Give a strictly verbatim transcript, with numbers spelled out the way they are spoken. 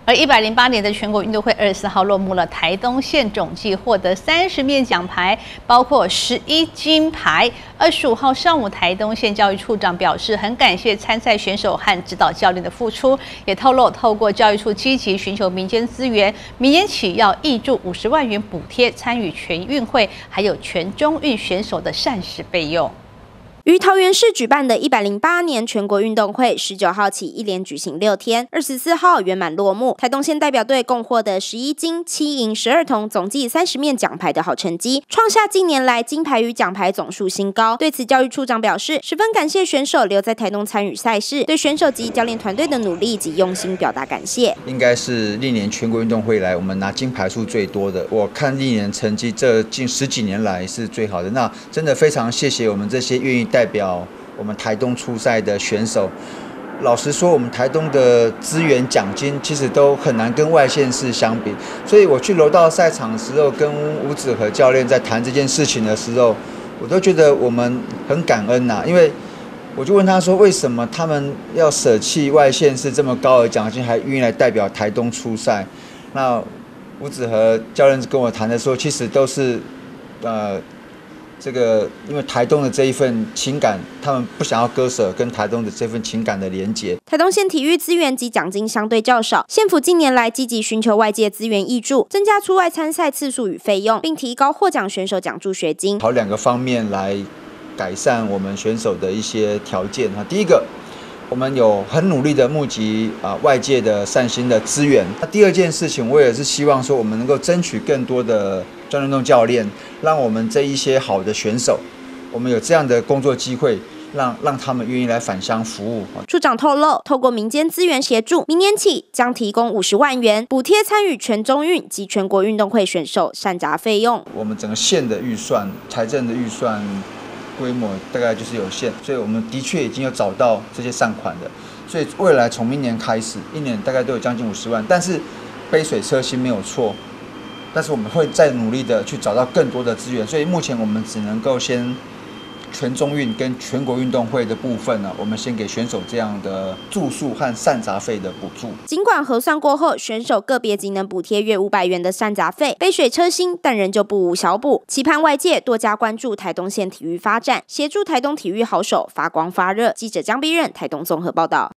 而一百零八年的全国运动会二十四号落幕了，台东县总计获得三十面奖牌，包括十一金牌。二十五号上午，台东县教育处长表示，很感谢参赛选手和指导教练的付出，也透露透过教育处积极寻求民间资源，明年起要挹注五十万元补贴参与全运会还有全中运选手的膳食费用。 于桃园市举办的一百零八年全国运动会，十九号起一连举行六天，二十四号圆满落幕。台东县代表队共获得十一金、七银、十二铜，总计三十面奖牌的好成绩，创下近年来金牌与奖牌总数新高。对此，教育处长表示，十分感谢选手留在台东参与赛事，对选手及教练团队的努力及用心表达感谢。 应该是历年全国运动会来，我们拿金牌数最多的。我看历年成绩，这近十几年来是最好的。那真的非常谢谢我们这些愿意 代表我们台东出赛的选手，老实说，我们台东的资源奖金其实都很难跟外县市相比。所以我去柔道赛场的时候，跟吴子和教练在谈这件事情的时候，我都觉得我们很感恩呐、啊。因为我就问他说，为什么他们要舍弃外县市这么高的奖金，还愿意来代表台东出赛？那吴子和教练跟我谈的时候，其实都是呃。 这个因为台东的这一份情感，他们不想要割舍跟台东的这份情感的连结。 台东县体育资源及奖金相对较少，县府近年来积极寻求外界资源挹注，增加出外参赛次数与费用，并提高获奖选手奖助学金。 朝两个方面来改善我们选手的一些条件哈。第一个，我们有很努力的募集啊外界的善心的资源。那第二件事情，我也是希望说，我们能够争取更多的 专业运动教练，让我们这一些好的选手，我们有这样的工作机会，让让他们愿意来返乡服务。 处长透露，透过民间资源协助，明年起将提供五十万元补贴参与全中运及全国运动会选手膳杂费用。 我们整个县的预算、财政的预算规模大概就是有限，所以我们的确已经有找到这些善款的。所以未来从明年开始，一年大概都有将近五十万，但是杯水车薪没有错。 但是我们会再努力的去找到更多的资源，所以目前我们只能够先全中运跟全国运动会的部分呢，我们先给选手这样的住宿和膳杂费的补助。 尽管核算过后，选手个别仅能补贴约五百元的膳杂费，杯水车薪，但仍旧不无小补。期盼外界多加关注台东县体育发展，协助台东体育好手发光发热。记者江碧任台东综合报道。